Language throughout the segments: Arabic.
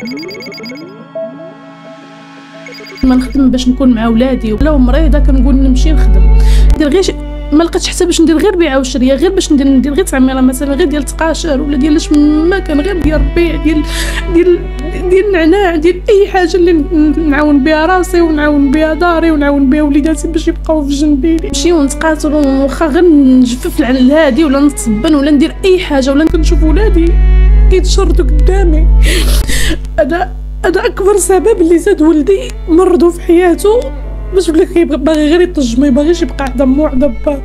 ما نخدم باش نكون مع ولادي، ولو مريضه كنقول نمشي نخدم، ندير غير ما لقيتش حتى باش ندير غير بيعه وشريه، غير باش ندير غير تعميره مثلا، غير ديال تقاشر ولا ديال ما كان، غير ديال الربيع ديال النعناع، ديال اي حاجه اللي نعاون بها راسي ونعاون بها داري ونعاون بها وليداتي باش يبقاو في جنبي. نمشيو نتقاتلوا واخا غير نجفف الهادي ولا نتصبن ولا ندير اي حاجه ولا كنشوف ولادي كيتشردوا قدامي. انا اكبر سبب اللي زاد ولدي مرضو في حياته باش ولا باغي غير يطج، ما يبغيش يبقى عند مو عند با.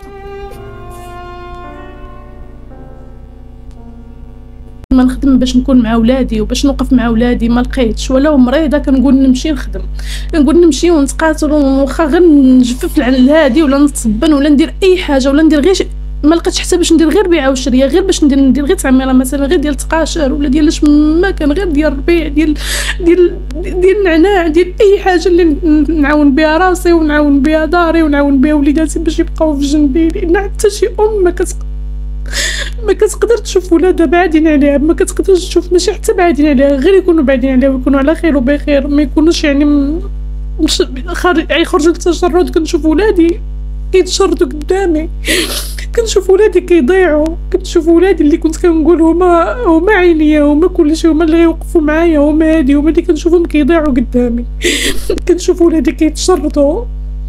ما نخدم باش نكون مع ولادي وباش نوقف مع ولادي، ما لقيتش، ولو مريضه كنقول نمشي نخدم، كنقول نمشيو نتقاتلوا واخا غير نجفف الهادي ولا نتصبن ولا ندير اي حاجه ولا ندير غير ما لقيتش حتى باش ندير غير بيعه وشريه، غير باش ندير غير تعميره مثلا، غير ديال تقاشر ولا ديال ما كان، غير ديال الربيع ديال النعناع، ديال اي حاجه اللي نعاون بها راسي ونعاون بها داري ونعاون بها وليداتي باش يبقاو في جنبي. لان حتى شي ما كتقدر تشوف ولادها بعادين عليها، ما كتقدرش تشوف ماشي حتى بعادين عليها، غير يكونوا بعادين عليها ويكونوا على خير وبخير، ما يكونوش يعني يخرجوا للتشرد. كنشوف ولادي كيتشردوا قدامي، كنشوف ولادي كيضيعوا، كنشوف ولادي اللي كنت كنقول هما عينيا، هما كلشي، هما اللي غيوقفوا معايا، هما اللي كنشوفهم كيضيعوا قدامي. كنشوف ولادي كيتشردوا،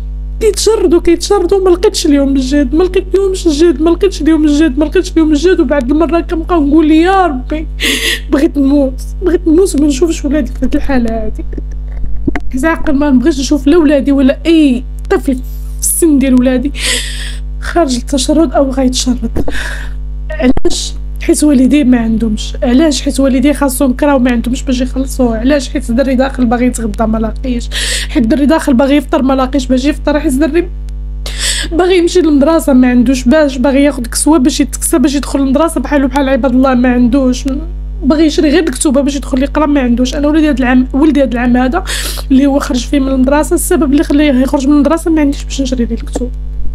ما لقيتش اليوم الجهد، ما لقيتش اليوم الجهد. وبعد المره كنبقى نقول يا ربي بغيت نموت وما نشوفش ولادي في هذه الحاله هذه. عاقل ما نبغيش نشوف لا ولادي ولا اي طفل في السن ديال ولادي خارج التشرد او غيتشرد. علاش؟ حيت والديه ما عندهمش. علاش؟ حيت والديه خاصهم كراو ما عندهمش باش يخلصوه. علاش؟ حيت الدري داخل باغي يتغدى ما لاقيش، حيت الدري داخل باغي يفطر ما لاقيش باش يفطر، حيت الدري باغي يمشي للمدرسه ما عندوش، باغي ياخذ كسوه باش يتكسى باش يدخل للمدرسه بحال عباد الله ما عندوش، باغي يشري غير الكتوبه باش يدخل يقرا ما عندوش. انا ولدي هذا العام هذا اللي هو خرج فيه من المدرسه، السبب اللي خليه يخرج من المدرسه ما عنديش باش نشري ليه الكتب،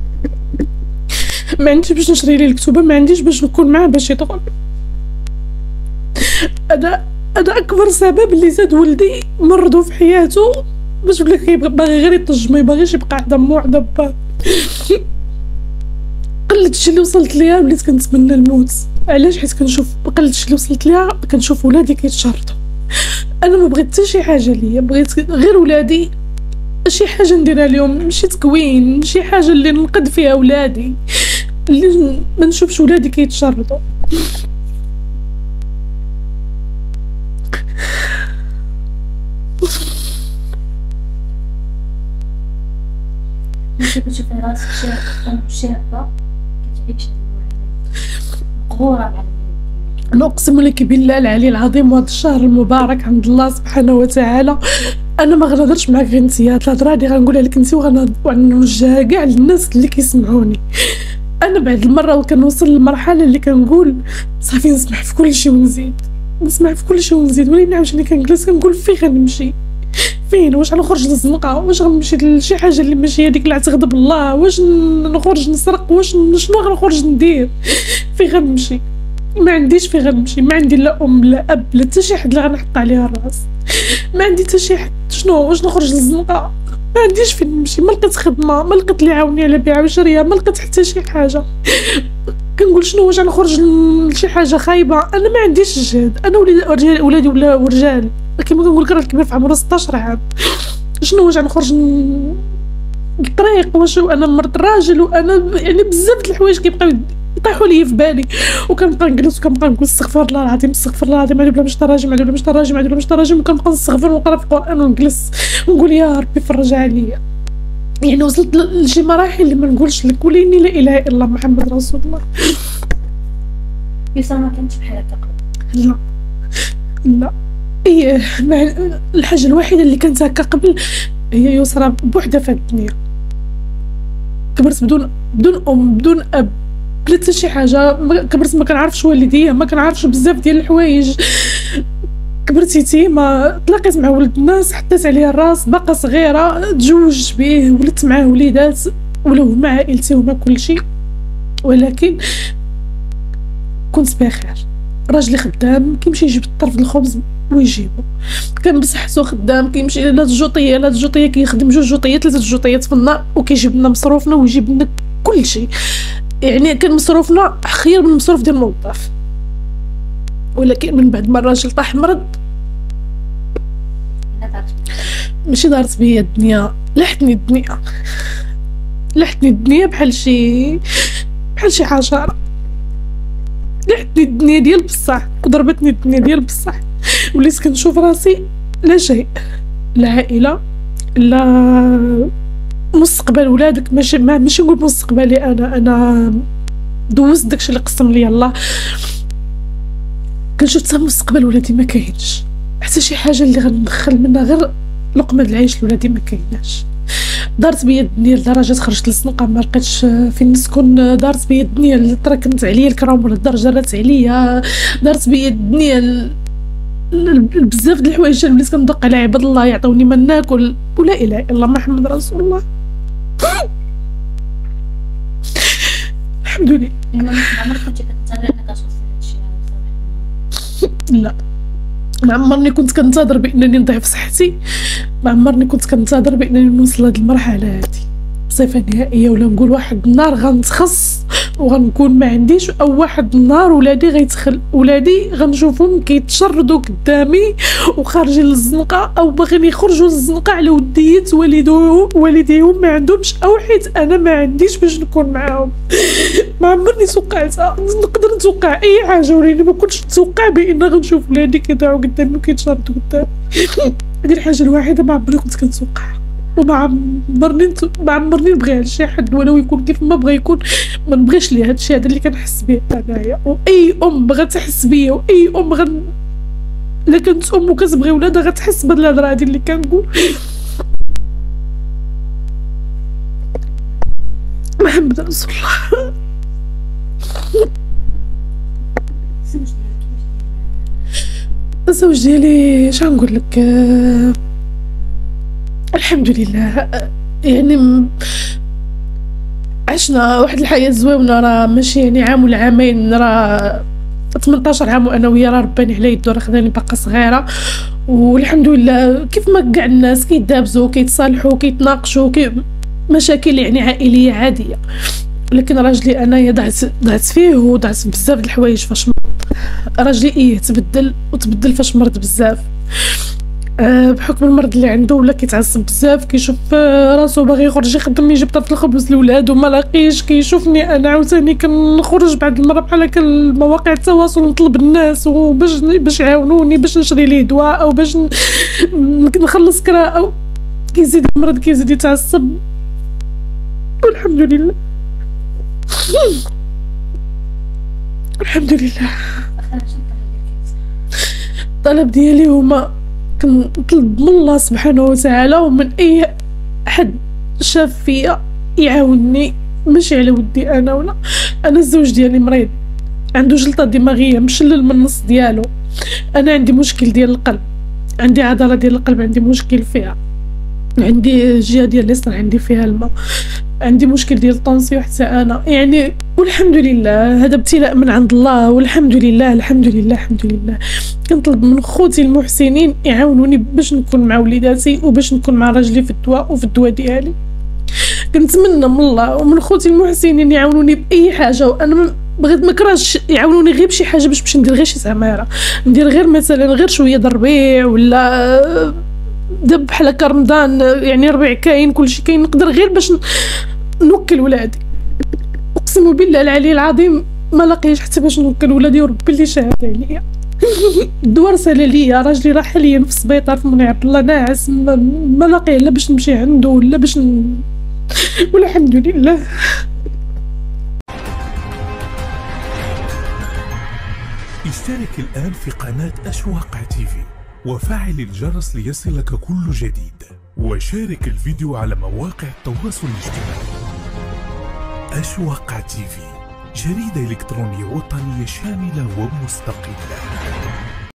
ما عنديش باش نشري ليه الكتب، ما عنديش باش نكون معاه باش يدخل. انا اكبر سبب اللي زاد ولدي مرضو في حياته باش ولا باغي غير يطج، ما يبغيش يبقى عند مو عند با. قلت الشيء اللي وصلت ليها وليت كنتمنى الموت. علاش؟ حيت قلت الشيء اللي وصلت ليها كنشوف ولادي كيتشردوا. انا ما بغيت حتى شي حاجه ليا، بغيت غير ولادي، شي حاجه نديرها لهم، شي تكوين، شي حاجه اللي ننقذ فيها ولادي، اللي ما نشوفش ولادي كيتشردوا. انت كتشوفي راسك شابه كتعيش مقهوره مع انا اقسم لك بالله العلي العظيم، وهذا الشهر المبارك عند الله سبحانه وتعالى انا ما غنهضرش معاك غير انت، هاد الهضره هادي غنقولها لك انت وغنوجهها كاع للناس اللي كيسمعوني. انا بعد المره كنوصل للمرحله اللي كنقول صافي نسمح في كل شيء ونزيد، ولكن عاوتاني كنجلس كنقول فين غنمشي، فين؟ واش غنخرج للزنقه؟ واش غنمشي لشي حاجه اللي ماشي هذيك اللي غتغضب الله؟ واش نخرج نسرق؟ واش شنو غنخرج ندير؟ فين غنمشي؟ ما عنديش فين غنمشي، ما عندي لا ام لا اب لا حتى شي حد اللي غنحط عليها الراس، ما عندي حتى شي حد. شنو؟ واش نخرج للزنقه؟ ما عنديش فين نمشي، ما لقيت خدمه، ما لقيت اللي يعاوني على بيع وشريه، ما لقيت حتى شي حاجه. كنقول شنو؟ واش غنخرج لشي حاجه خايبه؟ انا ما عنديش الجهد. انا ولادي ولا ورجال كيما كنقول لك، راه الكبير في عمره 16 عام. شنو؟ واش غنخرج للطريق؟ واش انا مرت راجل؟ وانا يعني بزاف د الحوايج كيبقاو يطيحوا لي في بالي، وكنبقى نجلس وكنبقى نقول استغفر الله العظيم، استغفر الله العظيم، عاد بلا باش تراجم، عاد بلا باش تراجم، عاد بلا باش تراجم، وكنبقى نستغفر ونقرا في القران ونجلس ونقول يا ربي فرج عليا. يعني وصلت لشي مراحل اللي ما نقولش لك وليني لا اله الا الله محمد رسول الله. يسرا ما كانتش بحال هكا قبل؟ لا ايه، الحاجه الوحيده اللي كانت هكا قبل هي يسرا بوحدها في الدنيا. كبرت بدون ام بدون اب بلا حتى شي حاجه. كبرت ما كنعرفش والديا، ما كنعرفش بزاف ديال الحوايج. كبرت يتيمه، تلاقيت مع ولد الناس، حطيت عليه الراس، باقا صغيره، تزوجت به، ولدت معاه وليدات، ولاو هما عائلتي وما كلشي، ولكن كنت بخير. راجلي خدام كيمشي يجيب الطرف الخبز ويجيبو. كان بصحتو خدام كيمشي لا الجوطيه كيخدم 2 جوطيات 3 جوطيات في النهار وكيجيب لنا مصروفنا ويجيب لنا كل شيء. يعني كان مصروفنا خير من المصروف ديال الموظف. ولكن من بعد ما الراجل طاح مرض ماشي دارت بيا الدنيا، لحتني الدنيا بحال شي حشره. لحتني الدنيا ديال بصح وضربتني الدنيا ديال بصح. وليت كنشوف راسي لا شيء، لا عائله، لا مستقبل ولادك. ماشي نقول مستقبلي انا دوزت داكشي اللي قسم لي الله. كنشوف حتى مستقبل ولادي ما كاينش، حتى شي حاجه اللي غندخل منها غير لقمه العيش لولادي ما كايناش. دارت بيا الدنيا لدرجه خرجت للزنقه ما لقيتش فين نسكن. دارت بيا الدنيا تراكمت عليا الكرام ولا الدرجه رات عليا. دارت بيا الدنيا بزاف د الحوايج. وليت كندق على عباد الله يعطوني ما ناكل ولا اله الا الله محمد رسول الله. الحمد لله. ما عمرك كنتي كتنتظري انك توصلي لهادشي لا، ما عمرني كنت كنتظر بانني نضيع في صحتي. ما عمرني كنت كنتظر بانني نوصل لهاد المرحله هادي بصفه نهائيه. ولا نقول واحد النهار غنتخص وغنكون ما عنديش، او واحد النهار ولادي غنشوفهم كيتشردوا قدامي وخارجين للزنقه او باغيين يخرجوا للزنقه على ودية والديهم ما عندهمش، او حيت انا ما عنديش باش نكون معاهم. ما عمرني توقعتها. نقدر نتوقع اي حاجه ولكن ما كنتش نتوقع بان غنشوف ولادي كيضيعوا قدامي وكيتشردوا قدامي. هذه الحاجه الوحيده ما عمرني كنت كنتوقعها. وما عمرني نبغيها لشي حد ولو يكون كيف ما بغى يكون. ما نبغيش ليه هادشي هذا اللي كنحس به انايا. واي ام بغات تحس بيا، واي ام الا كانت ام وكتبغي ولادها غتحس بهاد الهضره هادي اللي كنقول. محمد رسول الله. الزوج ديالي اش غنقول لك، الحمد لله. يعني عشنا واحد الحياه زوينه. راه ماشي يعني عام ولا عامين، راه 18 عام وانا وياه. راه رباني على يدو، راه خداني باقا صغيره والحمد لله. كيف ما كاع الناس كيدابزوا كيتصالحوا كيتناقشوا مشاكل يعني عائليه عاديه. لكن راجلي انايا ضعت فيه وضعت بزاف د الحوايج فاش مرض. راجلي تبدل فاش مرض بزاف. بحكم المرض اللي عنده ولا كيتعصب بزاف، كيشوف راسو باغي يخرج يخدم يجيب طرف الخبز لولاد وما لاقيش. كيشوفني انا عاوتاني كنخرج بعد المره بحال هكا المواقع التواصل نطلب الناس باش يعاونوني باش نشري ليه دواء او باش نخلص قراءه. كيزيد المرض كيزيد يتعصب والحمد لله. الحمد لله. الطلب ديالي هما كنطلب من الله سبحانه وتعالى ومن اي حد شاف فيا يعاونني، ماشي على ودي انا ولا انا. الزوج ديالي مريض، عنده جلطه دماغيه مشلل من النص ديالو. انا عندي مشكل ديال القلب، عندي عضله ديال القلب عندي مشكل فيها، عندي الجهه ديال اليسرى عندي فيها الماء، عندي مشكل ديال الطونسيون حتى انا يعني. والحمد لله هذا ابتلاء من عند الله والحمد لله. الحمد لله الحمد لله. كنطلب من خوتي المحسنين يعاونوني باش نكون مع وليداتي وباش نكون مع راجلي في الدواء وفي الدواء ديالي. كنتمنى من الله ومن خوتي المحسنين يعاونوني باي حاجه. وانا بغيت ما كرهتش يعاونوني غير بشي حاجه باش ندير غير شي زماره، ندير غير مثلا غير شويه د الربيع ولا دب بحال هكا رمضان. يعني ربيع كاين كلشي كاين، نقدر غير باش نوكل ولادي. اقسم بالله العلي العظيم ما لاقيش حتى باش نوكل ولادي وربي اللي شاهد عليا. الدوار رساله ليا، راجلي راه حاليا في السبيطار في منى عبد الله ناعس، ما لاقيه لا باش نمشي عنده ولا باش والحمد لله. اشترك الآن في قناة أشواق تيفي وفعل الجرس ليصلك كل جديد، وشارك الفيديو على مواقع التواصل الاجتماعي. أشواق تيفي، جريدة إلكترونية وطنية شاملة ومستقلة.